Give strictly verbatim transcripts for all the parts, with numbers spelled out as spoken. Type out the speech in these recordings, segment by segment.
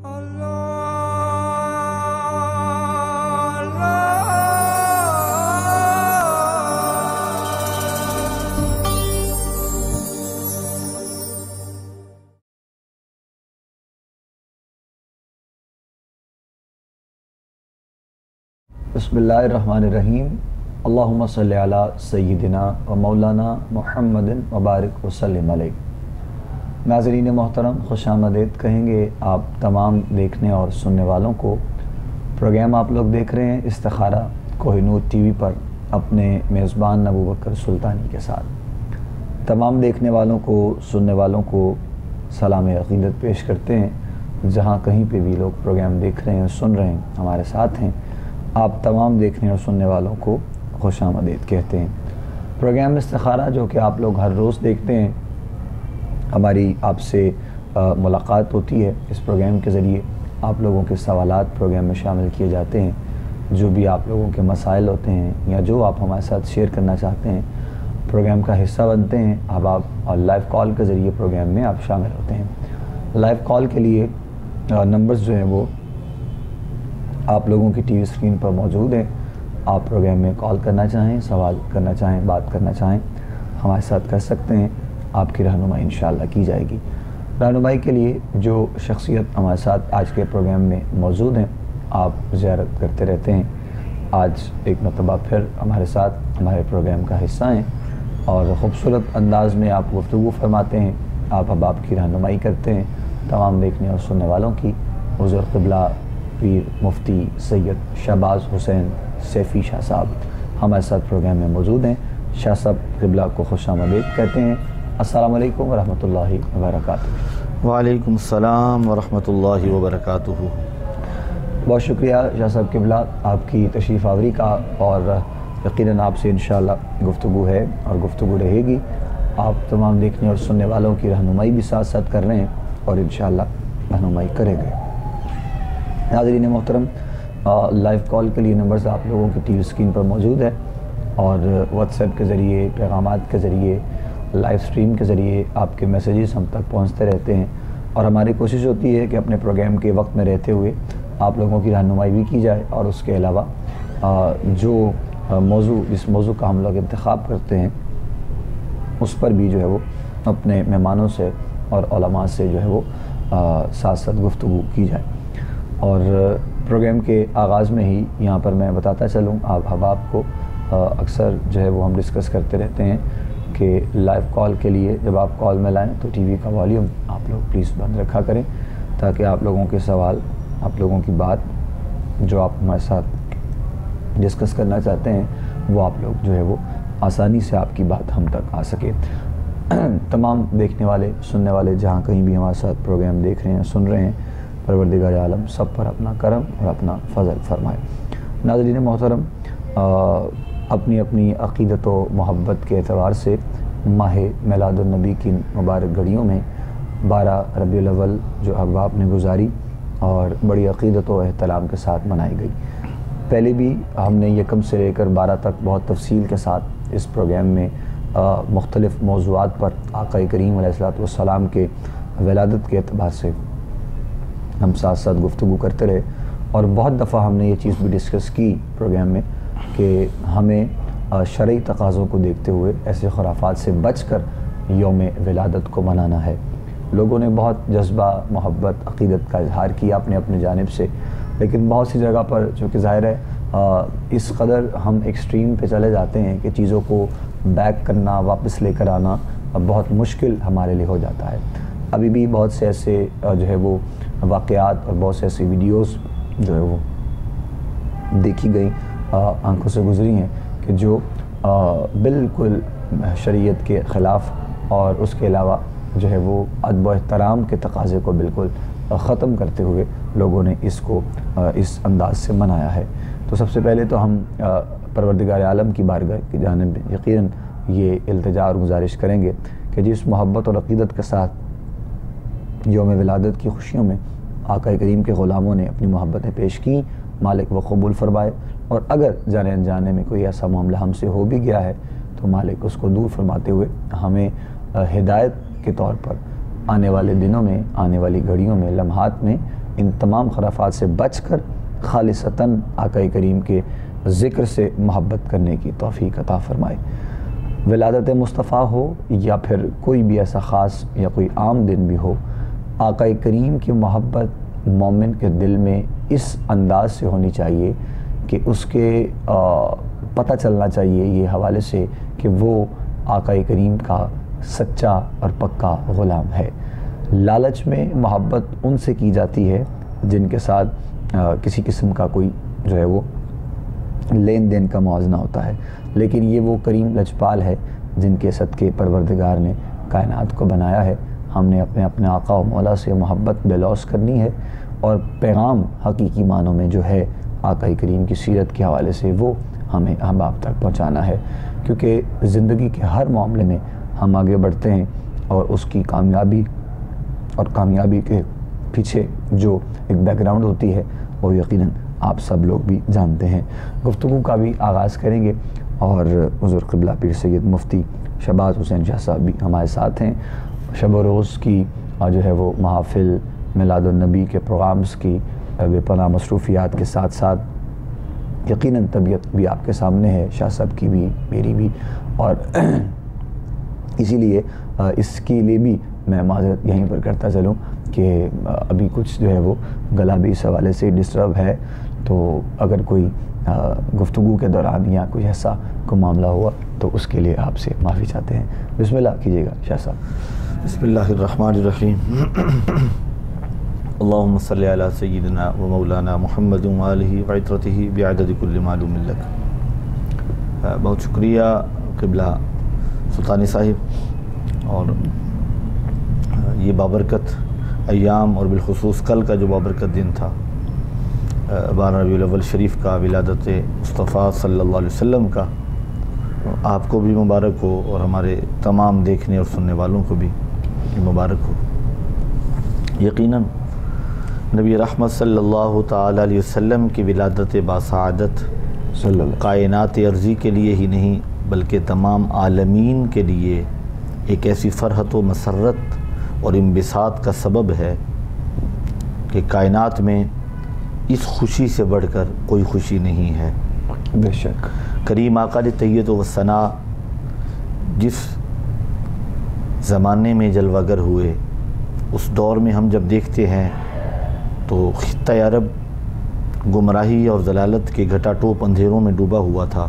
बिस्मिल्लाहिर्रहमानिर्रहीम। अल्लाहुम्मा सल्लि अला सय्यिदिना व मौलाना मुहम्मदिन व बारिक व सल्लिम अलैहि। नाज़रीन मोहतरम, खुशामदीद कहेंगे आप तमाम देखने और सुनने वालों को। प्रोग्राम आप लोग देख रहे हैं इस्तिखारा कोहिनूर टीवी पर अपने मेज़बान अबू बकर सुल्तानी के साथ। तमाम देखने वालों को, सुनने वालों को सलाम अक़ीदत पेश करते हैं। जहाँ कहीं पे भी लोग प्रोग्राम देख रहे हैं, सुन रहे हैं, हमारे साथ हैं, आप तमाम देखने और सुनने वालों को खुशामदीद कहते हैं। प्रोग्राम इस्तिखारा जो कि आप लोग हर रोज़ देखते हैं, हमारी आपसे मुलाकात होती है। इस प्रोग्राम के ज़रिए आप लोगों के सवालात प्रोग्राम में शामिल किए जाते हैं। जो भी आप लोगों के मसाइल होते हैं या जो आप हमारे साथ शेयर करना चाहते हैं, प्रोग्राम का हिस्सा बनते हैं। अब आप लाइव कॉल के ज़रिए प्रोग्राम में आप शामिल होते हैं। लाइव कॉल के लिए नंबर्स जो हैं वो आप लोगों की टीवी स्क्रीन पर मौजूद है। आप प्रोग्राम में कॉल करना चाहें, सवाल करना चाहें, बात करना चाहें, हमारे साथ कर सकते हैं। आपकी रहनुमाई इंशाअल्लाह की जाएगी। रहनुमाई के लिए जो शख्सियत हमारे साथ आज के प्रोग्राम में मौजूद हैं, आप ज़ियारत करते रहते हैं, आज एक मरतबा फिर हमारे साथ हमारे प्रोग्राम का हिस्सा हैं और ख़ूबसूरत अंदाज़ में आप गुफ्तगू फरमाते हैं। आप अब आपकी रहनुमाई करते हैं तमाम देखने और सुनने वालों की। हुज़ूर क़िबला पीर मुफ्ती सैयद शहबाज हुसैन सैफ़ी शाह साहब हमारे साथ प्रोग्राम में मौजूद हैं। शाह साहब क़िबला को खुशामदीद कहते हैं। अस्सलामु अलैकुम व रहमतुल्लाहि व बरकातुहू। वालेकुम सलाम व रहमतुल्लाहि व बरकातुहू। बहुत शुक्रिया शाह साहब क़िबला आपकी तशरीफ़ आवरी का, और यकीनन आपसे इंशाअल्लाह गुफ्तगू है और गुफ्तगू रहेगी। आप तमाम देखने और सुनने वालों की रहनुमाई भी साथ साथ कर रहे हैं और इंशाअल्लाह रहनुमाई करेंगे। नाज़रीन मोहतरम, लाइव कॉल के लिए नंबर्स आप लोगों की टीवी स्क्रीन पर मौजूद है और व्हाट्सएप के ज़रिए, पैगामात के ज़रिए, लाइव स्ट्रीम के ज़रिए आपके मैसेजेस हम तक पहुंचते रहते हैं। और हमारी कोशिश होती है कि अपने प्रोग्राम के वक्त में रहते हुए आप लोगों की रहनुमाई भी की जाए, और उसके अलावा जो मौजू जिस मौजू का हम लोग इंतखाब करते हैं उस पर भी जो है वो अपने मेहमानों से और उलमा से जो है वो साथ साथ गुफ्तगू की जाए। और प्रोग्राम के आगाज़ में ही यहाँ पर मैं बताता चलूँ आप हबाब को, अक्सर जो है वो हम डिस्कस करते रहते हैं कि लाइव कॉल के लिए जब आप कॉल में लाएँ तो टीवी का वॉल्यूम आप लोग प्लीज़ बंद रखा करें, ताकि आप लोगों के सवाल, आप लोगों की बात जो आप हमारे साथ डिस्कस करना चाहते हैं वो आप लोग जो है वो आसानी से आपकी बात हम तक आ सके। तमाम देखने वाले, सुनने वाले जहाँ कहीं भी हमारे साथ प्रोग्राम देख रहे हैं, सुन रहे हैं, परवरदिगार आलम सब पर अपना करम और अपना फ़ज़ल फ़रमाए। नाज़रीन मोहतरम, अपनी अपनी अक़ीदत व मोहब्बत के एतबार से माह मिलादुन नबी की मुबारक घड़ियों में बारह रबीउल अव्वल जो अब आपने गुजारी और बड़ी अक़ीदत व एहतराम के साथ मनाई गई। पहले भी हमने यकम से लेकर बारह तक बहुत तफसील के साथ इस प्रोग्राम में मुख्तलिफ़ मौज़ूआत पर आक़ा करीम अलैहिस्सलातु वस्सलाम के विलादत के एतबार से हम साथ साथ गुफ्तगू करते रहे। और बहुत दफ़ा हमने ये चीज़ भी डिस्कस की प्रोग्राम में कि हमें शरई तकाज़ों को देखते हुए ऐसे खुराफात से बचकर यौम विलादत को मनाना है। लोगों ने बहुत जज्बा, मोहब्बत, अक़ीदत का इजहार किया अपने अपने जानिब से, लेकिन बहुत सी जगह पर चूँकि ज़ाहिर है आ, इस कदर हम एक्सट्रीम पे चले जाते हैं कि चीज़ों को बैक करना, वापस लेकर आना बहुत मुश्किल हमारे लिए हो जाता है। अभी भी बहुत से ऐसे जो है वो वाक़यात और बहुत से ऐसी वीडियोस जो है वो देखी गई, आंखों से गुज़री हैं कि जो बिल्कुल शरीयत के ख़िलाफ़ और उसके अलावा जो है वो अदब व एहतराम के तकाज़े को बिल्कुल ख़त्म करते हुए लोगों ने इसको इस अंदाज से मनाया है। तो सबसे पहले तो हम परवरदिगार आलम की बारगाह की जानिब यकीनन ये इल्तिजा और गुजारिश करेंगे कि जिस मोहब्बत और अक़ीदत के साथ यौम विलादत की खुशियों में आक़ा करीम के ग़ुलामों ने अपनी मोहब्बतें पेश की, मालिक व कबूल फरमाए। और अगर जाने अनजाने में कोई ऐसा मामला हमसे हो भी गया है तो मालिक उसको दूर फरमाते हुए हमें हिदायत के तौर पर आने वाले दिनों में, आने वाली घड़ियों में, लम्हात में इन तमाम खराफात से बच कर खालिसतन आका करीम के ज़िक्र से मोहब्बत करने की तौफ़ीक़ अता फ़रमाए। विलादत मुस्तफ़ा हो या फिर कोई भी ऐसा ख़ास या कोई आम दिन भी हो, आका करीम की मोहब्बत मोमिन के दिल में इस अंदाज से होनी चाहिए कि उसके आ, पता चलना चाहिए ये हवाले से कि वो आका करीम का सच्चा और पक्का ग़ुलाम है। लालच में मोहब्बत उनसे की जाती है जिनके साथ आ, किसी किस्म का कोई जो है वो लेन देन का मुआवजना होता है, लेकिन ये वो करीम लजपाल है जिनके सदक़े परवरदिगार ने कायनात को बनाया है। हमने अपने अपने आका और मौला से मोहब्बत बेलौस करनी है और पैगाम हकीकी मानों में जो है आका करीम की सीरत के हवाले से वो हमें अहबाब तक पहुँचाना है, क्योंकि ज़िंदगी के हर मामले में हम आगे बढ़ते हैं और उसकी कामयाबी और कामयाबी के पीछे जो एक बैकग्राउंड होती है वो यकीनन आप सब लोग भी जानते हैं। गुफ्तगू का भी आगाज़ करेंगे और हुज़ूर क़िबला पीर सैयद मुफ्ती शहबाज हुसैन शाह साहब भी हमारे साथ हैं। शब रोज़ की जो है वो महफ़िल मिलादुन्नबी के प्रोग्राम्स की बेपनाह मसरूफ़ियात के साथ साथ यकीनन तबीयत भी आपके सामने है, शाह साहब की भी मेरी भी, और इसीलिए इसके लिए भी मैं माज़रत यहीं पर करता चलूँ कि अभी कुछ जो है वो गला भी इस हवाले से डिस्टर्ब है, तो अगर कोई गुफ्तगू के दौरान या कोई ऐसा कोई मामला हुआ तो उसके लिए आपसे माफ़ी चाहते हैं। बिस्मिल्लाह कीजिएगा शाह साहब। बिस्मिल्लाहिर्रहमानिर्रहीम। अल्लाहुम्मा सल्लि अला सय्यिदिना व मौलाना मुहम्मद व आलिहि व इत्रतिहि बिअदद कुल्लि मालूमिन लक। बहुत शुक्रिया क़िबला सुल्तानी साहिब। और ये बाबरकत अय्याम और बिलखुसूस कल का जो बाबरकत दिन था बारह रबीउल अव्वल शरीफ का, विलादत मुस्तफ़ा सल्लल्लाहु अलैहि वसल्लम का, आपको भी मुबारक हो और हमारे तमाम देखने और सुनने वालों को भी मुबारक हो। यकीनन नबी रहमत सल्लल्लाहु ताला अलैहि वसल्लम की विलादत बासआदत कायनात अर्ज़ी के लिए ही नहीं बल्कि तमाम आलमीन के लिए एक ऐसी फ़रहत व मसरत और इम्बिसात का सबब है कि कायनात में इस खुशी से बढ़कर कोई खुशी नहीं है। बेशक करीम आका तैयत व सना जिस ज़माने में जलवागर हुए, उस दौर में हम जब देखते हैं तो खित्ता अरब गुमराही और जलालत के घटाटोप अंधेरों में डूबा हुआ था।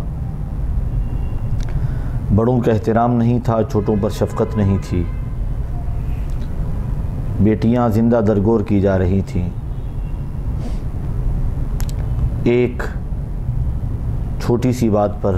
बड़ों का एहतराम नहीं था, छोटों पर शफ़क़त नहीं थी। बेटियां जिंदा दरगोर की जा रही थीं। एक छोटी सी बात पर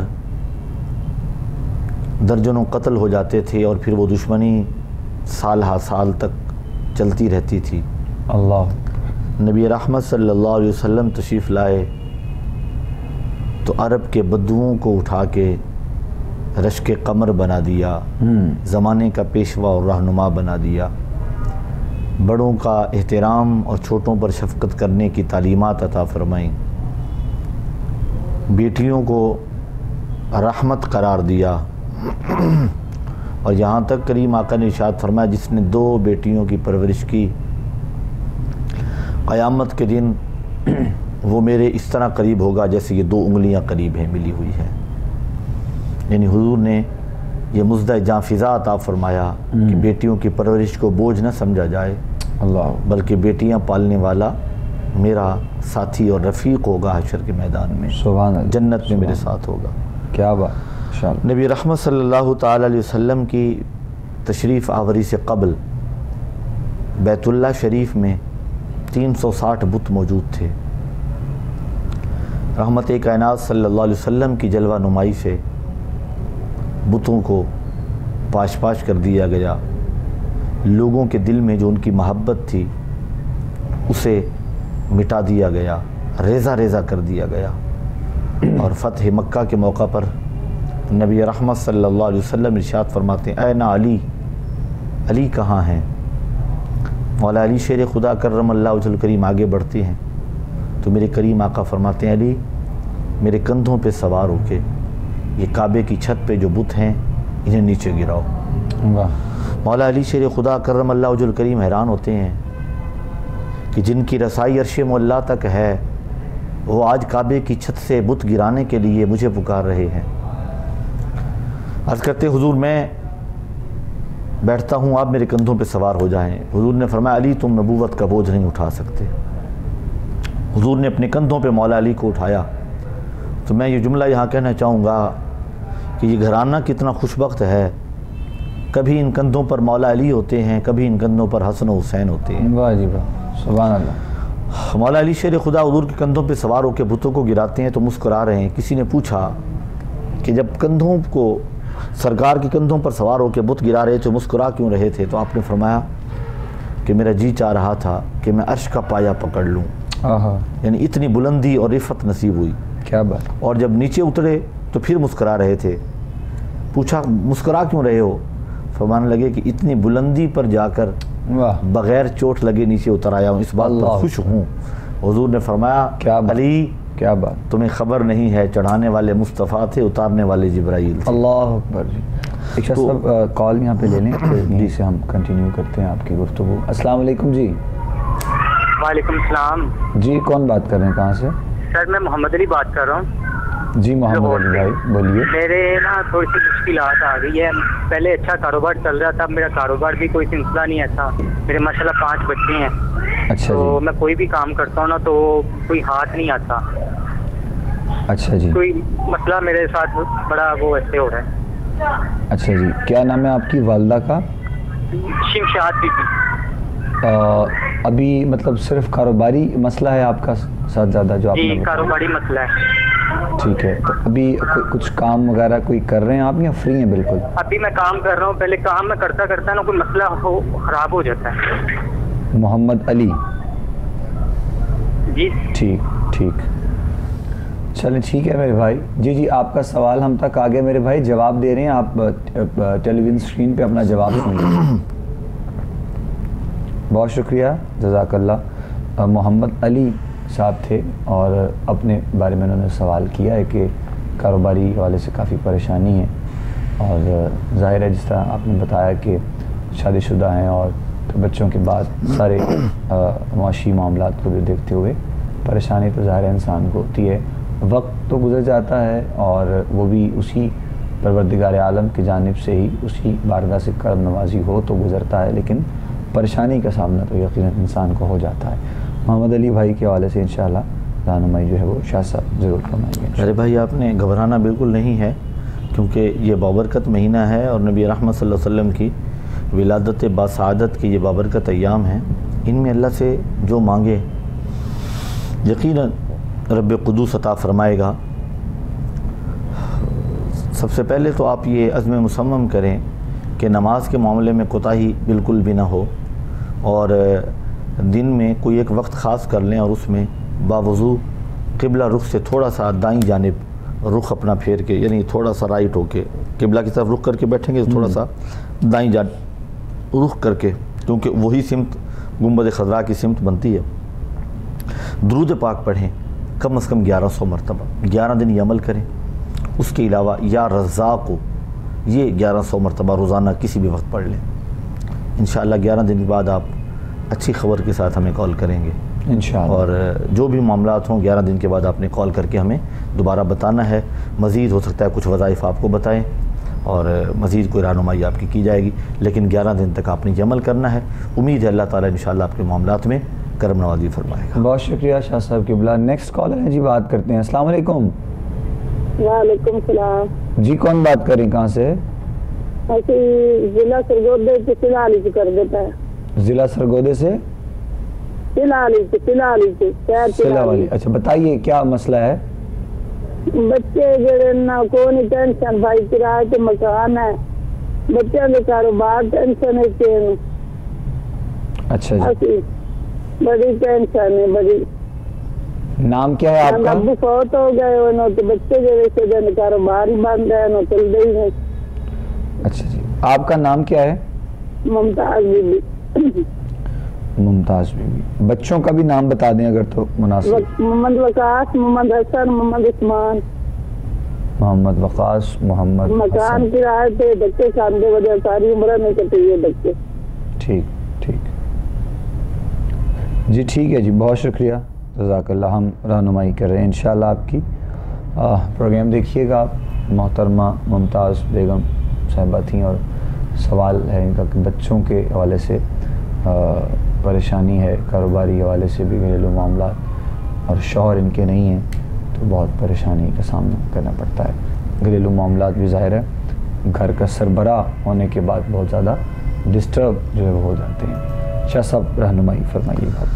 दर्जनों कत्ल हो जाते थे और फिर वो दुश्मनी साल हा साल तक चलती रहती थी। अल्लाह नबी रहमत सल्लल्लाहु अलैहि वसल्लम तशरीफ़ लाए तो अरब के बद्दुओं को उठा के रश्क कमर बना दिया, ज़माने का पेशवा और रहनुमा बना दिया। बड़ों का एहतराम और छोटों पर शफ़क़त करने की तालीमात अता फ़रमाई। बेटियों को रहमत करार दिया और यहाँ तक करीम आका ने इरशाद फरमाया, जिसने दो बेटियों की परवरिश की, क़यामत के दिन वो मेरे इस तरह करीब होगा जैसे ये दो उंगलियाँ करीब हैं, मिली हुई हैं। यानी हुजूर ने ये मुज़्दा जाफ़िज़ा अता फ़रमाया कि बेटियों की परवरिश को बोझ न समझा जाए, अल्लाह, बल्कि बेटियां पालने वाला मेरा साथी और रफ़ीक होगा हशर के मैदान में, सुभान अल्लाह, जन्नत में मेरे साथ होगा। क्या बात। नबी रहमत सल्लल्लाहु ताला अलैहि वसल्लम की तशरीफ़ आवरी से क़ब्ल बैतुल्लाह शरीफ में तीन सौ साठ बुत मौजूद थे। रहमत कायनात सल्लल्लाहु अलैहि वसल्लम की जलवा नुमाई से बुतों को पाश पाश कर दिया गया। लोगों के दिल में जो उनकी मोहब्बत थी उसे मिटा दिया गया, रेज़ा रेज़ा कर दिया गया। और फ़तह मक्का के मौका पर नबी रहमत सल्लल्लाहु अलैहि वसल्लम इरशाद फरमाते हैं, ऐना अली, अली कहाँ हैं? मौला अली शेर खुदा कर्रमल्लाहु वजहुल करीम आगे बढ़ते हैं तो मेरे करीम आका फरमाते हैं, अली मेरे कंधों पे सवार होके ये काबे की छत पे जो बुत हैं इन्हें नीचे गिराओ। मौला अली शेर खुदा कर्रमल्लाहु वजहुल करीम हैरान होते हैं कि जिनकी रसाई अर्श मौला तक है, वो आज काबे की छत से बुत गिराने के लिए मुझे पुकार रहे हैं। अर्ज़ करते हुजूर मैं बैठता हूँ, आप मेरे कंधों पे सवार हो जाएं। हुजूर ने फरमाया अली तुम नबूवत का बोझ नहीं उठा सकते। हुजूर ने अपने कंधों पे मौला अली को उठाया। तो मैं ये जुमला यहाँ कहना चाहूँगा कि ये घराना कितना खुशबख्त है, कभी इन कंधों पर मौला अली होते हैं, कभी इन कंधों पर हसन हुसैन होते हैं। वाह जी वाह, सुभान अल्लाह। मौला अली शेर खुदा हुजूर के कंधों पे सवार होकर बुतों को गिराते हैं तो मुस्कुरा रहे हैं। किसी ने पूछा कि जब कंधों को सरकार के कंधों पर सवार होकर बुत गिरा रहे थे मुस्कुरा क्यों रहे थे? तो आपने फरमाया कि मेरा जी चाह रहा था कि मैं अर्श का पाया पकड़ लूँ। यानी इतनी बुलंदी और रिफत नसीब हुई। क्या बात। और जब नीचे उतरे तो फिर मुस्कुरा रहे थे। पूछा मुस्कुरा क्यों रहे हो? फरमाने लगे कि इतनी बुलंदी पर जाकर बगैर चोट लगे नीचे उतर आया हूँ, इस बात पर खुश हूँ। हुजूर ने फरमाया क्या अली क्या बात, तुम्हें खबर नहीं है, चढ़ाने वाले मुस्तफ़ा थे, उतारने वाले जिब्राइल थे। अल्लाह अकबर जी। एक शख्स साहब कॉल यहाँ पे ले लें, जल्दी से हम कंटिन्यू करते हैं आपकी गुफ्तगू। अस्सलाम वालेकुम जी। वालेकुम सलाम जी, कौन बात कर रहे हैं, कहाँ से? सर मैं मोहम्मद अली बात कर रहा हूँ। जी मोहम्मद अली भाई बोलिए। मेरे ना थोड़ी सी मुश्किलात आ गई है। पहले अच्छा कारोबार चल रहा था, मेरा कारोबार भी कोई सिलसिला नहीं ऐसा। मेरे माशाल्लाह पांच बच्चे हैं। अच्छा तो जी। मैं कोई भी काम करता हूँ ना तो कोई हाथ नहीं आता। अच्छा जी। कोई मसला मेरे साथ बड़ा वो ऐसे हो रहा है। अच्छा जी, क्या नाम है आपकी वालदा का? शिमशाद बीबी। अभी मतलब सिर्फ कारोबारी मसला है आपका साथ ज़्यादा जो आपने? जी कारोबारी मसला है। ठीक है, तो अभी कुछ काम वगैरह कोई कर रहे हैं आप या फ्री हैं बिल्कुल? अभी मैं काम कर रहा हूँ, पहले काम मैं करता करता ना कोई मसला हो खराब हो जाता है। मोहम्मद अली जी ठीक ठीक, चलें ठीक है मेरे भाई। जी जी, आपका सवाल हम तक आ गया मेरे भाई, जवाब दे रहे हैं आप टेलीविज़न स्क्रीन पे अपना जवाब सुनिए। बहुत शुक्रिया, जज़ाकल्लाह। मोहम्मद अली साहब थे और अपने बारे में उन्होंने सवाल किया है कि कारोबारी हवाले से काफ़ी परेशानी है और ज़ाहिर है जिस तरह आपने बताया कि शादीशुदा हैं और तो बच्चों के बाद सारे मुआशी मामलात को देखते हुए परेशानी तो ज़ाहिर इंसान को होती है। वक्त तो गुजर जाता है और वो भी उसी परवरदिगार आलम की जानिब से ही, उसी बारगाह से करम नवाजी हो तो गुजरता है, लेकिन परेशानी का सामना तो यकीनन इंसान को हो जाता है। मोहम्मद अली भाई के हवाले से इंशाअल्लाह रहनुमाई जो है वो शाह साहब ज़रूर फरमाएंगे। अरे भाई आपने घबराना बिल्कुल नहीं है, क्योंकि ये बाबरकत महीना है और नबी रहमत सल्लल्लाहु अलैहि वसल्लम की विलादत बासादत की ये बाबरकत अय्याम हैं। इनमें अल्लाह से जो मांगे यकीनन रब कुदूस अता फरमाएगा। सबसे पहले तो आप ये अज़्म मुसम्मम करें कि नमाज के मामले में कोताही बिल्कुल भी ना हो और दिन में कोई एक वक्त ख़ास कर लें और उसमें बावजू क़िबला रुख से थोड़ा सा दाईं जानिब रुख अपना फेर के, यानी थोड़ा सा राइट होके क़िबला की तरफ रुख करके बैठेंगे तो थोड़ा सा दाईं जानिब रुख करके, क्योंकि वही सिमत गुंबद खज़रा की सिमत बनती है। दुरूद पाक पढ़ें कम अज़ कम ग्यारह सौ मरतबा, ग्यारह दिन ये अमल करें। उसके अलावा या रज़्ज़ाक़ को ये ग्यारह सौ मरतबा रोज़ाना किसी भी वक्त पढ़ लें। इंशाअल्लाह ग्यारह दिन के बाद आप अच्छी खबर के साथ हमें कॉल करेंगे इंशाअल्लाह। और जो भी मामलात हों ग्यारह दिन के बाद आपने कॉल करके हमें दोबारा बताना है। मज़ीद हो सकता है कुछ वज़ाइफ आपको बताएं और मज़ीद कोई रहनुमाई आपकी की जाएगी, लेकिन ग्यारह दिन तक आपने ये अमल करना है। उम्मीद है अल्लाह ताला इंशाअल्लाह आपके मामलात में करम नवाज़ी फरमाएगा। बहुत शुक्रिया शाह साहब किबला। नेक्स्ट कॉलर है जी, बात करते हैं। अस्सलाम वालेकुम। वालेकुम सलाम जी, कौन बात करें, कहाँ से? जिला सरगोदे से फिलहाली से कर देता है। जिला सरगोदे से फिलहाली से फिलहाली से फिलहाली। अच्छा बताइए क्या मसला है? बच्चे जड़े ना कोई टेंशन, भाई किराए के मकान है, बच्चों के कारोबार टेंशन है। अच्छा जी, बड़ी टेंशन है बड़ी। नाम क्या है आपका? अबू फौत हो गए ना, तो बच्चे जैसे जन कारोबार ही बंद है ना, चल रही है। अच्छा जी, आपका नाम क्या है? मुमताज बीबी। मुमताज बीबी। बच्चों का भी नाम बता दें अगर तो मुनासिब। मोहम्मद वकास, मोहम्मद हसन, मोहम्मद उस्मान। मोहम्मद वकास, मोहम्मद मकान किराए पे, बच्चे खाने वजह सारी उम्र नहीं कटी है बच्चे। ठीक ठीक। जी ठीक है जी, बहुत शुक्रिया, जज़ाकल्लाह। हम रहनुमाई कर रहे हैं इंशाअल्लाह आपकी। प्रोग्राम देखिएगा आप। मोहतरमा मुमताज़ बेगम साहिबा थी और सवाल है इनका कि बच्चों के हवाले से आ, परेशानी है, कारोबारी हवाले से भी घरेलू मामला, और शौहर इनके नहीं हैं तो बहुत परेशानी का सामना करना पड़ता है। घरेलू मामला भी ज़ाहिर है घर का सरबराह होने के बाद बहुत ज़्यादा डिस्टर्ब जो है वो हो जाते हैं। शाह साहब रहनुमाई फरमाइएगा।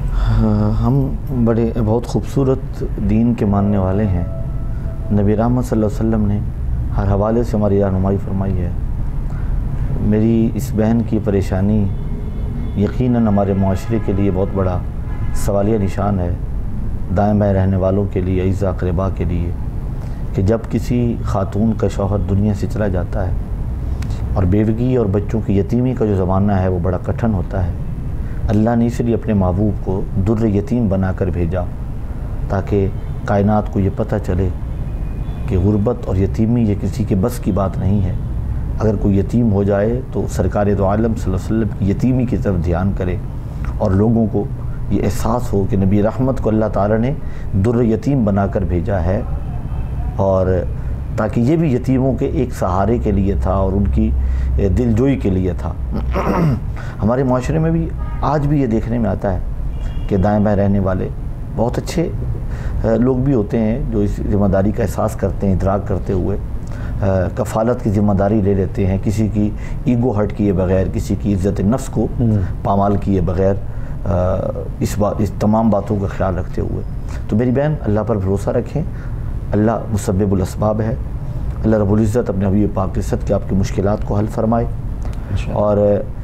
हम बड़े बहुत खूबसूरत दीन के मानने वाले हैं। नबी रहमत सल्लल्लाहु अलैहि वसल्लम ने हर हवाले से हमारी रहनुमाई फरमाई है। मेरी इस बहन की परेशानी यकीनन हमारे माशरे के लिए बहुत बड़ा सवालिया निशान है, दाएं बाएं रहने वालों के लिए, अज़ा अक़रबा के लिए, कि जब किसी खातून का शौहर दुनिया से चला जाता है और बेवगी और बच्चों की यतीमी का जो ज़माना है वो बड़ा कठिन होता है। अल्लाह ने इसलिए अपने महबूब को दुर्र यतीम बनाकर भेजा ताकि कायनात को ये पता चले कि गुर्बत और यतीमी ये किसी के बस की बात नहीं है। अगर कोई यतीम हो जाए तो सरकार दो आलम सल्लल्लाहु अलैहि वसल्लम की यतीमी की तरफ ध्यान करे और लोगों को ये एहसास हो कि नबी रहमत को अल्लाह ताला ने दुर्र यतीम बनाकर भेजा है, और ताकि ये भी यतीमों के एक सहारे के लिए था और उनकी दिलजोई के लिए था। हमारे माशरे में भी आज भी ये देखने में आता है कि दाएं बाएं रहने वाले बहुत अच्छे लोग भी होते हैं जो इस ज़िम्मेदारी का एहसास करते हैं, इदराक करते हुए कफ़ालत की ज़िम्मेदारी ले लेते हैं, किसी की ईगो हर्ट किए बग़ैर, किसी की इज़्ज़त नफ्स को पामाल किए बग़ैर, इस बात इस तमाम बातों का ख्याल रखते हुए। तो मेरी बहन अल्लाह पर भरोसा रखें, अल्लाह मुसब्बिबुल अस्बाब है। अल्लाह रब्बुल इज़्ज़त अपने हबीब पाक इज़्ज़त के आपकी मुश्किलात को हल फरमाए, और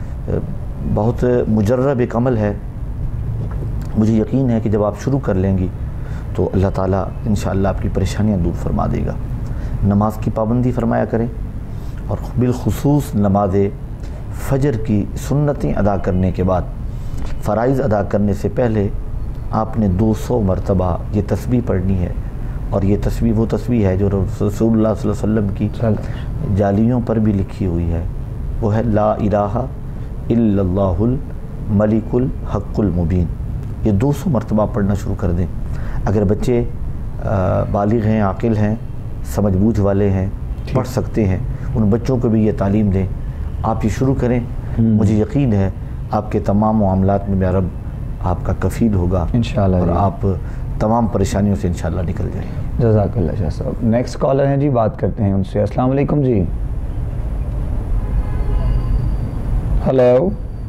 बहुत मुजर्रब एक अमल है। मुझे यकीन है कि जब आप शुरू कर लेंगी तो अल्लाह ताला इंशाअल्लाह आपकी परेशानियाँ दूर फरमा देगा। नमाज की पाबंदी फरमाया करें, और बिलखुसूस नमाज फ़जर की सुन्नतें अदा करने के बाद, फ़राइज़ अदा करने से पहले आपने दो सौ मरतबा ये तस्बीह पढ़नी है। और ये तस्बीह वो तस्बीह है जो रसूलुल्लाह सल्लल्लाहु अलैहि वसल्लम की जालियों पर भी लिखी हुई है। वो है ला इलाहा इल्लल्लाहुल मलिकुल हक़्क़ुल मुबीन। ये दो सौ मरतबा पढ़ना शुरू कर दें। अगर बच्चे बालिग़ हैं, आकिल हैं, समझ बूझ वाले हैं, पढ़ सकते हैं, उन बच्चों को भी ये तालीम दें। आप ये शुरू करें, मुझे यकीन है आपके तमाम मामलात में मेरा रब आपका कफ़ील होगा इंशाअल्लाह, और आप तमाम परेशानियों से इंशाअल्लाह निकल जाएंगे। जज़ाकल्लाह शाह साहब। नेक्स्ट कॉलर हैं जी, बात करते हैं उनसे। अस्सलाम वालेकुम जी। हेलो।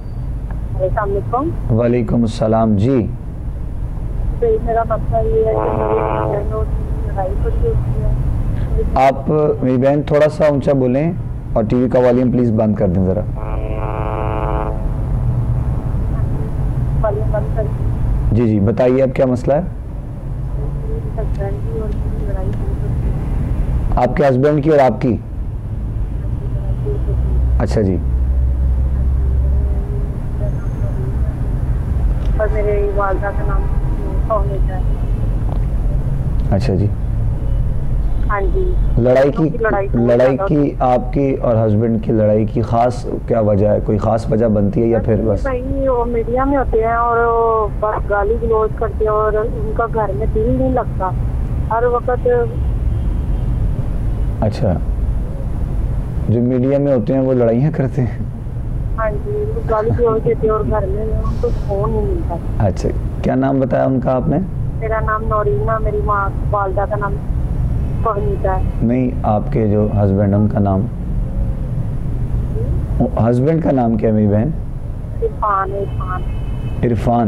वालेकुम अस्सलाम जी। मेरा मसला ये है आप मेरी बहन थोड़ा सा ऊंचा बोलें और टीवी का वॉल्यूम प्लीज़ बंद कर दें ज़रा। जी जी बताइए अब क्या मसला है। आपके हस्बैंड की और आपकी? अच्छा जी। और मेरे वालदा का नाम सोनिया है। अच्छा जी। हाँ जी। लड़ाई की लड़ाई की आपकी और हस्बैंड की लड़ाई की खास क्या वजह है? कोई खास वजह बनती है या फिर बस? भाई वो मीडिया में होते हैं और बस गाली गलौज करते हैं और उनका घर में दिल नहीं लगता हर वक्त। अच्छा, जो मीडिया में होते हैं वो लड़ाइयाँ करते हैं? हाँ जी, वो गाली गलौज देते हैं और घर में उनको फोन नहीं मिलता। अच्छा, क्या नाम बताया उनका आपने? मेरा नाम नौरीना, मेरी माँ वालदा का नाम फहमीदा है। नहीं, आपके जो हस्बैंड उनका नाम? हस्बैंड का नाम क्या है मेरी बहन? इरफान। इरफान इरफान।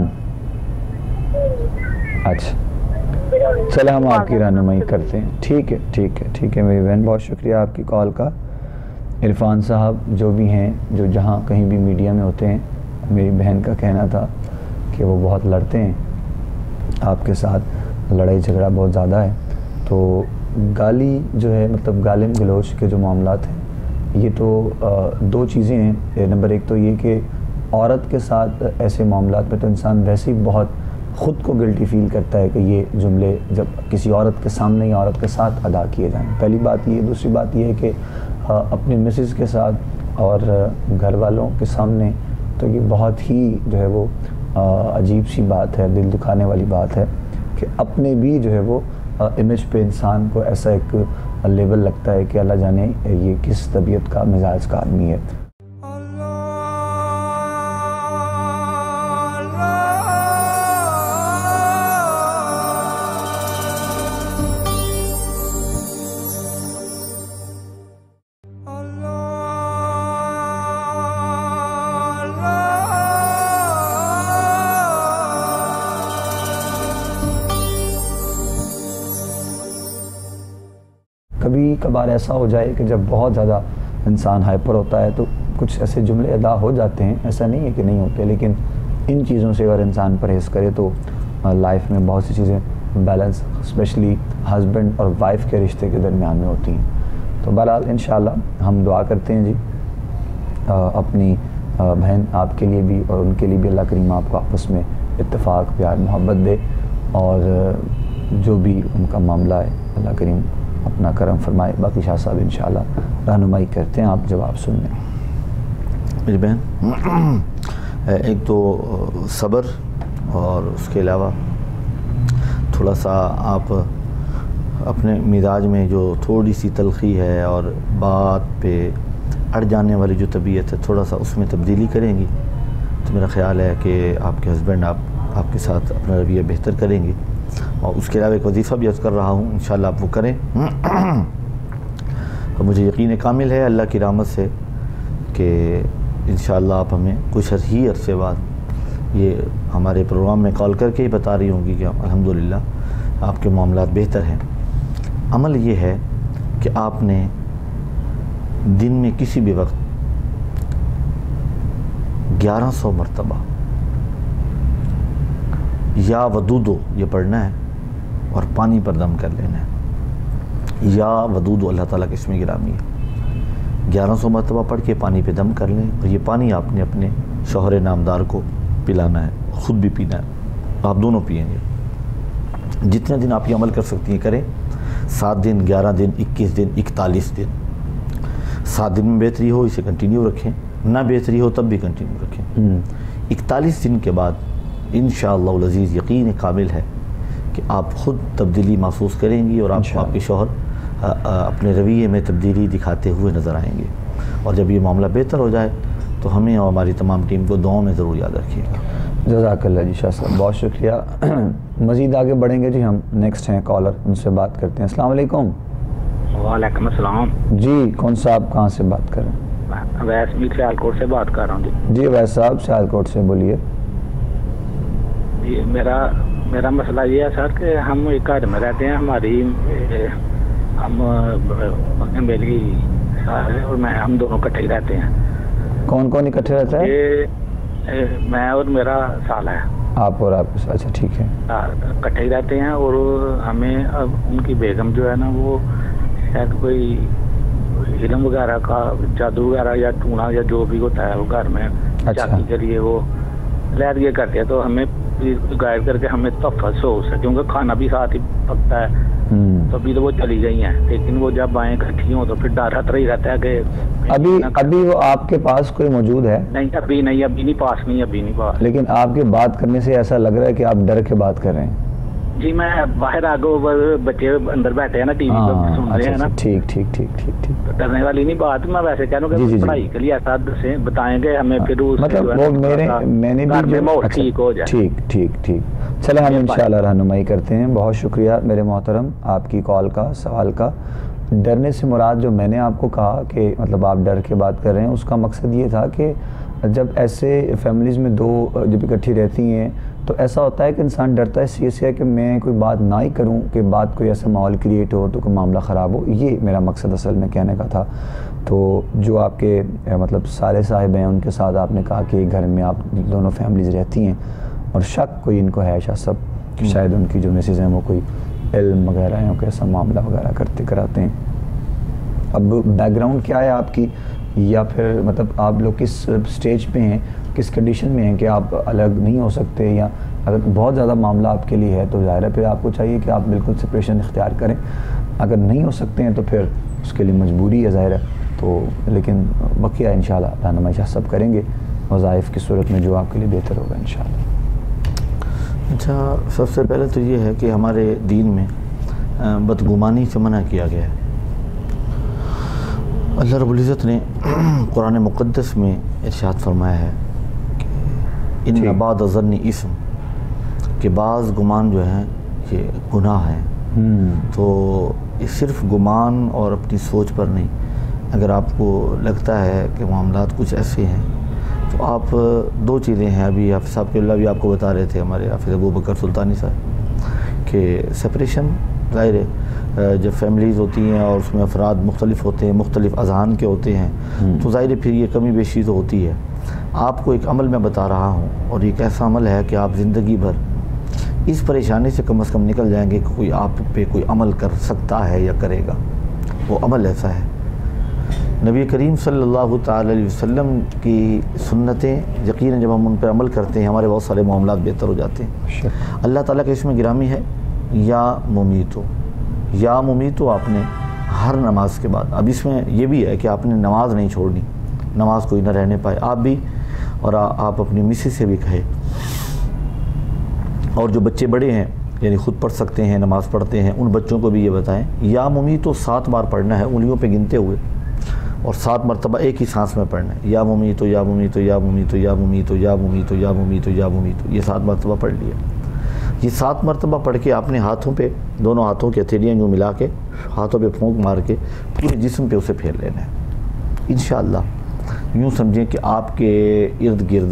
अच्छा, चलो हम आपकी रहनुमाई करते हैं। ठीक है ठीक है ठीक है मेरी बहन, बहुत शुक्रिया आपकी कॉल का। इरफान साहब जो भी हैं, जो जहाँ कहीं भी मीडिया में होते हैं, मेरी बहन का कहना था कि वो बहुत लड़ते हैं आपके साथ, लड़ाई झगड़ा बहुत ज़्यादा है। तो गाली जो है, मतलब गालिम गलोच के जो मामलात हैं, ये तो आ, दो चीज़ें हैं। नंबर एक तो ये कि औरत के साथ ऐसे मामलात में तो इंसान वैसे ही बहुत ख़ुद को गिल्टी फील करता है कि ये जुमले जब किसी औरत के सामने या औरत के साथ अदा किए जाएं। पहली बात ये। दूसरी बात ये है कि अपनी मिसेस के साथ और घर वालों के सामने तो ये बहुत ही जो है वो अजीब सी बात है, दिल दुखाने वाली बात है कि अपने भी जो है वो इमेज पे इंसान को ऐसा एक लेबल लगता है कि अल्लाह जाने ये किस तबीयत का मिजाज का आदमी है। कभी कभार ऐसा हो जाए कि जब बहुत ज़्यादा इंसान हाइपर होता है तो कुछ ऐसे जुमले अदा हो जाते हैं, ऐसा नहीं है कि नहीं होते, लेकिन इन चीज़ों से अगर इंसान परहेज़ करे तो लाइफ में बहुत सी चीज़ें बैलेंस, स्पेशली हस्बैंड और वाइफ के रिश्ते के दरमियान में होती हैं। तो बहरहाल इंशाअल्लाह हम दुआ करते हैं जी आ, अपनी आ, बहन आपके लिए भी और उनके लिए भी अल्लाह करीम आपको आपस में इत्तेफाक, प्यार, मोहब्बत दे और जो भी उनका मामला है अल्लाह करीम अपना करम फरमाए। बाकी शाह साहब इंशाअल्लाह रहनुमाई करते हैं, आप जवाब सुन लें। मेरी बहन, एक तो सब्र और उसके अलावा थोड़ा सा आप अपने मिजाज में जो थोड़ी सी तलखी है और बात पे अड़ जाने वाली जो तबीयत है, थोड़ा सा उसमें तब्दीली करेंगी तो मेरा ख़्याल है कि आपके हस्बैंड आप आपके साथ अपना रवैया बेहतर करेंगे। और उसके अलावा एक वजीफ़ा भी अर्ज़ कर रहा हूँ, इंशाअल्लाह आप वो करें। और मुझे यकीन कामिल है अल्लाह की रहमत से कि इंशाअल्लाह आप हमें कुछ ही अरसे बाद ये हमारे प्रोग्राम में कॉल करके ही बता रही होंगी कि अल्हम्दुलिल्लाह आपके मामलात बेहतर हैं। अमल ये है कि आपने दिन में किसी भी वक्त ग्यारह सौ मरतबा या वदूदो ये पढ़ना है और पानी पर दम कर लेना है। या वदूदो अल्लाह ताला के इसमें गिरामी है। ग्यारह सौ मरतबा पढ़ के पानी पे दम कर लें और ये पानी आपने अपने शौहर नामदार को पिलाना है, ख़ुद भी पीना है, आप दोनों पिएंगे। जितने दिन आप ये अमल कर सकती हैं करें, सात दिन, ग्यारह दिन, इक्कीस दिन, इकतालीस दिन। सात दिन में बेहतरी हो इसे कंटिन्यू रखें, ना बेहतरी हो तब भी कंटिन्यू रखें। इकतालीस दिन के बाद इंशाअल्लाह अज़ीज़ यकीन कामिल है कि आप ख़ुद तब्दीली महसूस करेंगी और आपको आपके शौहर अपने रवैये में तब्दीली दिखाते हुए नज़र आएंगे। और जब ये मामला बेहतर हो जाए तो हमें और हमारी तमाम टीम को दुआओं में ज़रूर याद रखिएगा। जज़ाकल्लाह जी शाह साहब, बहुत शुक्रिया। मज़ीद आगे बढ़ेंगे जी, हम नेक्स्ट हैं कॉलर, उनसे बात करते हैं। अस्सलाम वालेकुम। वालेकुम अस्सलाम जी, कौन सा आप कहाँ से बात कर रहे हैं? अवैस मी सियालकोट से बात कर रहा हूँ जी। जी अवैस साहब सियालकोट से बोलिए। जी मेरा मेरा मसला ये है सर कि हम एक घर में रहते हैं, हमारी हम मेरी और मैं हम दोनों इकट्ठे ही रहते हैं। कौन कौन इकट्ठे रहता है? ये मैं और मेरा साला है। आप और आप? अच्छा ठीक है। इकट्ठे ही रहते हैं और हमें अब उनकी बेगम जो है ना वो शायद कोई इल्म वगैरह का जादू वगैरह या टूना या जो भी होता है वो घर में चाकी के लिए वो लहर ये करते हैं, तो हमें गाइड करके हमें तफस हो सके क्योंकि खाना भी साथ ही पकता है। तो अभी तो वो चली गई हैं, लेकिन वो जब आए इकट्ठी हो तो फिर डर रहता ही रहता है कि अभी अभी वो आपके पास कोई मौजूद है? नहीं अभी नहीं, अभी नहीं पास नहीं अभी नहीं पास। लेकिन आपके बात करने से ऐसा लग रहा है कि आप डर के बात कर रहे हैं। जी मैं बाहर आगे बच्चे अंदर बैठे हैं ना, टीवी पर सुन रहे हैं ना। ठीक ठीक ठीक ठीक ठीक तो डरने वाली नहीं बात, मैं वैसे कह रहा हूँ कि पढ़ाई के लिए ऐसा से बताएंगे हमें, फिर मतलब वो मेरे मैंने भी जो ठीक हो जाए। ठीक ठीक ठीक चले, हम इंशाल्लाह रहनुमाई करते हैं। बहुत शुक्रिया मेरे मोहतरम आपकी कॉल का, सवाल का। डरने से मुराद जो मैंने आपको कहा कि मतलब आप डर के बात कर रहे हैं, उसका मकसद ये था कि जब ऐसे फैमिलीज़ में दो जब इकट्ठी रहती हैं तो ऐसा होता है कि इंसान डरता है इसलिए से है कि मैं कोई बात ना ही करूं कि बात कोई ऐसा माहौल क्रिएट हो तो कोई मामला ख़राब हो। ये मेरा मकसद असल में कहने का था। तो जो आपके मतलब साले साहिब हैं उनके साथ आपने कहा कि घर में आप दोनों फैमिलीज़ रहती हैं और शक कोई इनको है शायद सब कि शायद उनकी जो मिसेज़ हैं वो कोई इल्म वगैरह है, कोई ऐसा मामला वगैरह करते कराते हैं। अब बैकग्राउंड क्या है आपकी, या फिर मतलब आप लोग किस स्टेज पे हैं, किस कंडीशन में हैं कि आप अलग नहीं हो सकते, या अगर बहुत ज़्यादा मामला आपके लिए है तो ज़ाहिर है फिर आपको चाहिए कि आप बिल्कुल सेपरेशन इख्तियार करें। अगर नहीं हो सकते हैं तो फिर उसके लिए मजबूरी है ज़ाहिर है। तो लेकिन बकिया इंशाल्लाह रहनुमाई सब करेंगे वज़ाइफ की सूरत में जो आपके लिए बेहतर होगा इंशाल्लाह। अच्छा, सबसे पहले तो ये है कि हमारे दीन में बदगुमानी से मना किया गया है। अल्लाह रब्बुल इज़्ज़त ने कुरान मुक़द्दस में इरशाद फरमाया है कि इन बाद ज़न्नी इस्म, कि बाज़ गुमान जो हैं ये गुनाह हैं। तो ये सिर्फ़ गुमान और अपनी सोच पर नहीं, अगर आपको लगता है कि मामलात कुछ ऐसे हैं तो आप दो चीज़ें हैं, अभी हाफ़िज़ साहब के अल्लाह भी आपको बता रहे थे, हमारे हाफ़िज़ अबू बकर सुल्तानी साहब, कि सेपरेशन ज़ाहिर है जब फैमिलीज़ होती हैं और उसमें अफराद मुख्तलिफ होते हैं, मुख्तलिफ अज़हान के होते हैं, तो ज़ाहिर फिर ये कमी बेशी तो होती है। आपको एक अमल मैं बता रहा हूँ और एक ऐसा अमल है कि आप ज़िंदगी भर इस परेशानी से कम अज़ कम निकल जाएंगे कि कोई आप पे कोई अमल कर सकता है या करेगा। वो अमल ऐसा है, नबी करीम सल्लल्लाहु तआला अलैहि वसल्लम की सुन्नतें यकीनन जब हम उन पर अमल करते हैं हमारे बहुत सारे मामलात बेहतर हो जाते हैं। अल्लाह ताला के इसमें गिरामी है या मुमीतो, या मुमीतो आपने हर नमाज के बाद, अब इसमें यह भी है कि आपने नमाज नहीं छोड़नी, नमाज कोई ना रहने पाए, आप भी और आ, आप अपनी मिसेस से भी कहे, और जो बच्चे बड़े हैं यानी ख़ुद पढ़ सकते हैं, नमाज़ पढ़ते हैं, उन बच्चों को भी ये बताएं या मुमीतो सात बार पढ़ना है उंगलियों पे गिनते हुए, और सात मरतबा एक ही सांस में पढ़ना है, या मुमीतो या मुमीतो या मुमीतो या मुमीतो या मुमीतो या मुमीतो या मुमीतो, ये सात मरतबा पढ़ लिया। ये सात मरतबा पढ़ के आपने हाथों पे, दोनों हाथों की हथेलियाँ यूँ मिला के हाथों पे फूंक मार के पूरे जिस्म पे उसे फेर लेना है। इंशाअल्लाह यूँ समझें कि आपके इर्द गिर्द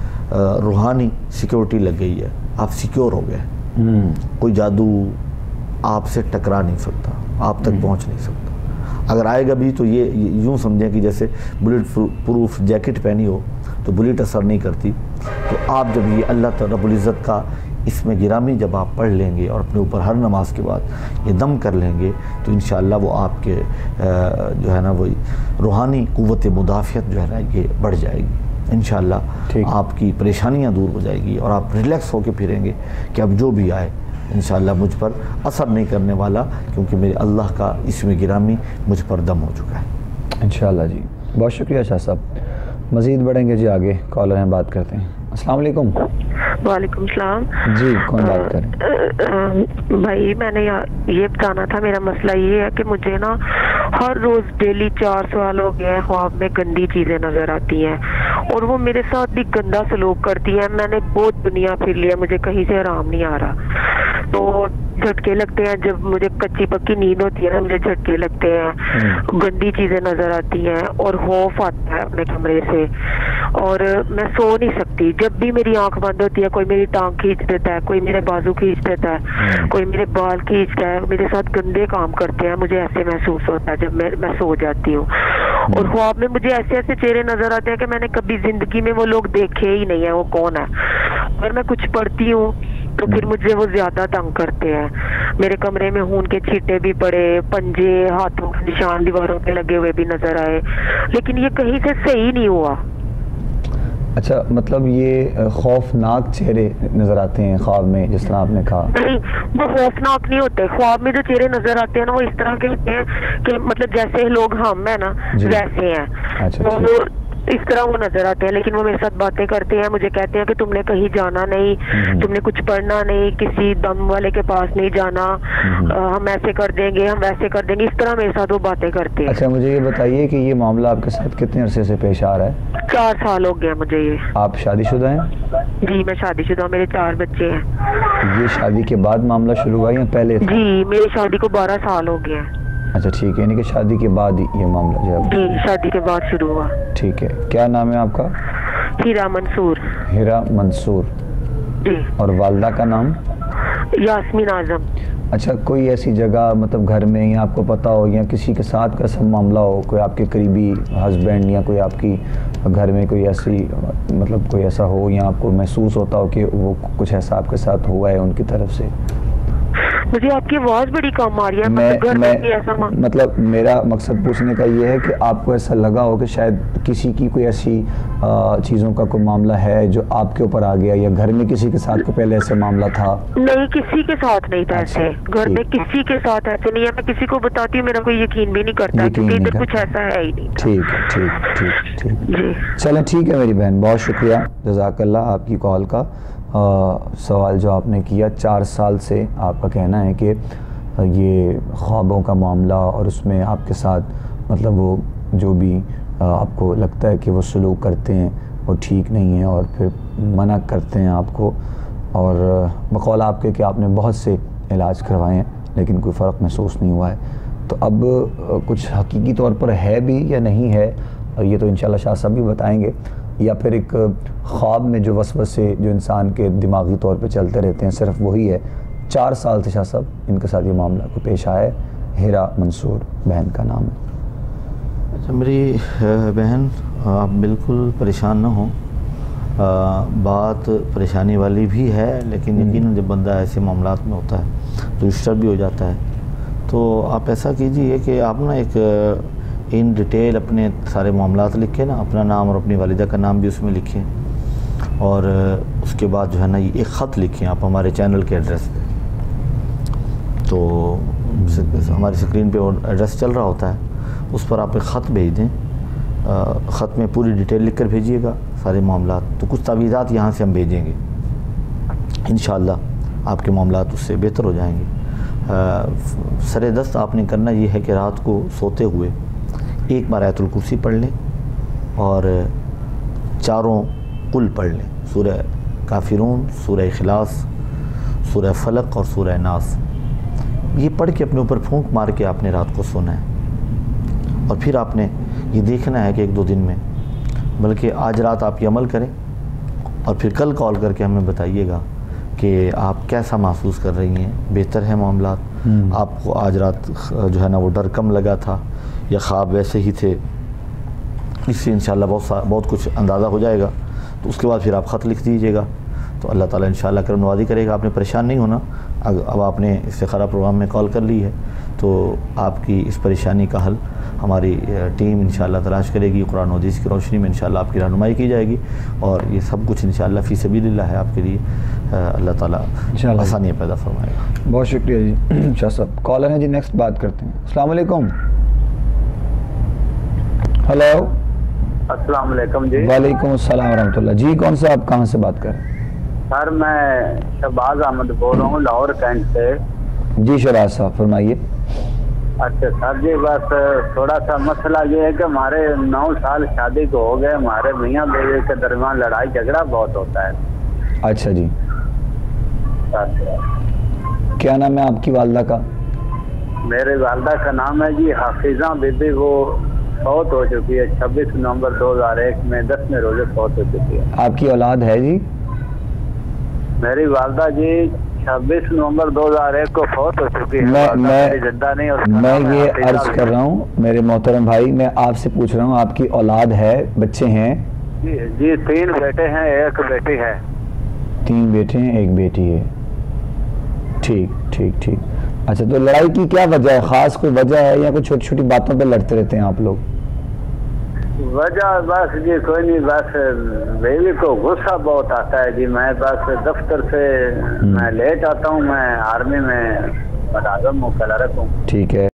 रूहानी सिक्योरिटी लग गई है, आप सिक्योर हो गए। कोई जादू आपसे टकरा नहीं सकता, आप तक पहुंच नहीं सकता। अगर आएगा भी तो ये यूँ समझें कि जैसे बुलेट प्रूफ जैकेट पहनी हो तो बुलेट असर नहीं करती। तो आप जब ये अल्लाह रब्बुल इज़्ज़त का इसमें गिरामी जब आप पढ़ लेंगे और अपने ऊपर हर नमाज के बाद ये दम कर लेंगे तो इंशाअल्लाह वो आपके जो है ना वो रूहानी क़ुव्वत मुदाफ़ियत जो है ना ये बढ़ जाएगी। इंशाअल्लाह आपकी परेशानियां दूर हो जाएगी और आप रिलैक्स होकर फिरेंगे कि अब जो भी आए इंशाअल्लाह मुझ पर असर नहीं करने वाला, क्योंकि मेरे अल्लाह का इसमें गिरामी मुझ पर दम हो चुका है। इंशाअल्लाह जी, बहुत शुक्रिया शाह साहब। मज़ीद बढ़ेंगे जी आगे, कॉलर हैं, बात करते हैं। अस्सलाम वालेकुम। वालेकुम सलाम जी, कौन बात कर रहे हैं? भाई मैंने ये बताना था, मेरा मसला ये है कि मुझे ना हर रोज डेली चार साल हो गए ख्वाब में गंदी चीजें नजर आती हैं और वो मेरे साथ भी गंदा सलूक करती है। मैंने बहुत दुनिया फिर लिया, मुझे कहीं से आराम नहीं आ रहा। तो झटके लगते हैं, जब मुझे कच्ची पक्की नींद होती है ना मुझे झटके लगते हैं, गंदी चीजें नजर आती हैं और खौफ आता है अपने कमरे से, और मैं सो नहीं सकती। जब भी मेरी आंख बंद होती है कोई मेरी टांग खींच देता है, कोई मेरे बाजू खींच देता है, कोई मेरे बाल खींचता है, मेरे साथ गंदे काम करते हैं। मुझे ऐसे महसूस होता है जब मैं मैं सो जाती हूँ। और ख्वाब में मुझे ऐसे ऐसे चेहरे नजर आते हैं कि मैंने कभी जिंदगी में वो लोग देखे ही नहीं है, वो कौन है। अगर मैं कुछ पढ़ती हूँ तो फिर मुझे वो ज्यादा तंग करते हैं। मेरे कमरे में खून के छींटे भी पड़े, पंजे, हाथों के निशान दीवारों पे लगे हुए भी नजर आए, लेकिन ये कहीं से सही नहीं हुआ। अच्छा, मतलब ये खौफनाक चेहरे नजर आते हैं ख्वाब में, जिस तरह आपने कहा? नहीं, वो खौफनाक नहीं होते। ख्वाब में जो चेहरे नजर आते हैं ना वो इस तरह के होते हैं कि मतलब जैसे लोग हम है ना वैसे हैं। अच्छा, तो वो इस तरह वो नजर आते हैं, लेकिन वो मेरे साथ बातें करते हैं, मुझे कहते हैं कि तुमने कहीं जाना नहीं, तुमने कुछ पढ़ना नहीं, किसी दम वाले के पास नहीं जाना, आ, हम ऐसे कर देंगे, हम वैसे कर देंगे, इस तरह मेरे साथ वो बातें करते हैं। अच्छा, मुझे ये बताइए कि ये मामला आपके साथ कितने अरसे से पेश आ रहा है? चार साल हो गया मुझे ये। आप शादीशुदा हैं? जी मैं शादीशुदा, मेरे चार बच्चे हैं। ये शादी के बाद मामला शुरू हुआ या पहले था? जी मेरी शादी को बारह साल हो गए हैं। अच्छा ठीक है, यानी कि शादी के बाद ये मामला जो है? जी शादी के बाद शुरू हुआ। ठीक है, क्या नाम है आपका? हीरा मंसूर। हीरा मंसूर जी। और वालदा का नाम? यास्मीन आजम। अच्छा, कोई ऐसी जगह मतलब घर में या आपको पता हो या किसी के साथ का सब मामला हो, कोई आपके करीबी हस्बैंड या कोई आपकी घर में कोई ऐसी मतलब कोई ऐसा हो या आपको महसूस होता हो कि वो कुछ ऐसा आपके साथ हुआ है उनकी तरफ से? मुझे आपकी आवाज बड़ी कम आ रही है। मैं, घर मैं, में ऐसा मतलब मेरा मकसद पूछने का ये है कि आपको ऐसा लगा हो कि शायद किसी की कोई ऐसी चीज़ों का कोई मामला है जो आपके ऊपर आ गया, या घर में किसी के साथ को पहले ऐसा मामला था? नहीं, किसी के साथ नहीं था ऐसे। घर में किसी के साथ ऐसे नहीं है। मैं किसी को बताती हूँ मेरा कोई यकीन भी नहीं करता, क्योंकि इधर कुछ ऐसा है ही नहीं। ठीक है, ठीक ठीक ठीक जी चलें, ठीक है मेरी बहन, बहुत शुक्रिया, जज़ाकल्लाह आपकी कॉल का। सवाल जो आपने किया, चार साल से आपका कहना है कि ये ख्वाबों का मामला और उसमें आपके साथ मतलब वो जो भी आपको लगता है कि वो सलूक करते हैं वो ठीक नहीं है और फिर मना करते हैं आपको, और बकौल आपके कि आपने बहुत से इलाज करवाए हैं लेकिन कोई फ़र्क महसूस नहीं हुआ है, तो अब कुछ हकीकी तौर पर है भी या नहीं है, ये तो इंशाल्लाह शाह साहब भी बताएंगे, या फिर एक ख्वाब में जो वसवसे जो इंसान के दिमागी तौर पे चलते रहते हैं सिर्फ वही है। चार साल से शाह साहब इनके साथ ये मामला को पेश आया है। हिरा मंसूर बहन का नाम है। अच्छा मेरी बहन, आप बिल्कुल परेशान ना हो, बात परेशानी वाली भी है, लेकिन यकीनन जब बंदा ऐसे मामलात में होता है तो डिस्टर्ब भी हो जाता है। तो आप ऐसा कीजिए कि आप ना एक इन डिटेल अपने सारे मामलात लिखें ना, अपना नाम और अपनी वालिदा का नाम भी उसमें लिखें, और उसके बाद जो है ना ये एक ख़त लिखें आप हमारे चैनल के एड्रेस पे। तो हमारी स्क्रीन पे एड्रेस चल रहा होता है, उस पर आप एक ख़त भेज दें। ख़त में पूरी डिटेल लिख कर भेजिएगा सारे मामलात, तो कुछ तावीज़ात यहाँ से हम भेजेंगे, इंशाअल्लाह आपके मामलात उससे बेहतर हो जाएंगे। सरे दस्त आपने करना ये है कि रात को सोते हुए एक बार आयतुल कुर्सी पढ़ लें और चारों कुल पढ़ लें, सूरह काफिरून, सूरह इखलास, सूरह फलक और सूरह नास। ये पढ़ के अपने ऊपर फूंक मार के आपने रात को सोना है, और फिर आपने ये देखना है कि एक दो दिन में, बल्कि आज रात आप ये अमल करें और फिर कल कॉल करके हमें बताइएगा कि आप कैसा महसूस कर रही हैं, बेहतर है मामलात, आपको आज रात जो है ना वो डर कम लगा था या ख्वाब वैसे ही थे। इससे इंशाल्लाह बहुत बहुत कुछ अंदाज़ा हो जाएगा। तो उसके बाद फिर आप ख़त लिख दीजिएगा, तो अल्लाह ताला इंशाल्लाह करम नवाज़ी करेगा। आपने परेशान नहीं होना। अब आपने इस्तिखारा प्रोग्राम में कॉल कर ली है तो आपकी इस परेशानी का हल हमारी टीम इंशाल्लाह तलाश करेगी। कुरान और हदीस की रोशनी में इंशाल्लाह आपकी रहनुमाई की जाएगी, और ये सब कुछ इंशाल्लाह फ़ी सबीलिल्लाह है आपके लिए। अल्लाह ताला आसानियाँ पैदा फरमाएगा। बहुत शुक्रिया जी शाह साहब। कॉलर हैं जी, नेक्स्ट बात करते हैं। अस्सलाम वालेकुम। हेलो। अस्सलाम वालेकुम जी। वालेकुम अस्सलाम रहमतुल्लाह। जी कौन सा, आप कहाँ से बात कर रहे हैं? सर मैं शहबाज अहमद बोल रहा हूँ लाहौर कैंट से। जी शहबाज साहब फरमाइए। अच्छा सर जी, बस थोड़ा सा मसला ये है कि हमारे नौ साल शादी को हो गए, हमारे मियाँ बीवी के दरमियान लड़ाई झगड़ा बहुत होता है। अच्छा जी, अच्छा। क्या नाम है आपकी वालदा का? मेरे वालदा का नाम है जी हाफिजा बीबी, वो फौत हो चुकी है छब्बीस नवंबर दो हजार एक में दसवें रोजे फौत हो चुकी है। आपकी औलाद है जी? मेरी वालदा जी छब्बीस नवंबर दो हजार एक को फौत हो चुकी है। मैं मैं जिंदा नहीं हो। मैं ये अर्ज कर रहा हूँ मेरे मोहतरम भाई, मैं आपसे पूछ रहा हूँ आपकी औलाद है, बच्चे हैं? जी जी तीन बेटे हैं, एक बेटी है। तीन बेटे हैं, एक बेटी है। ठीक ठीक ठीक। अच्छा, तो लड़ाई की क्या वजह है? ख़ास कोई वजह है या कोई छोटी छोटी बातों पे लड़ते रहते हैं आप लोग? वजह बस जी कोई नहीं, बस बेबी को गुस्सा बहुत आता है जी। मैं बस दफ्तर से मैं लेट आता हूँ, मैं आर्मी में मुलाजिम हूँ, क्लर्क हूँ। ठीक है।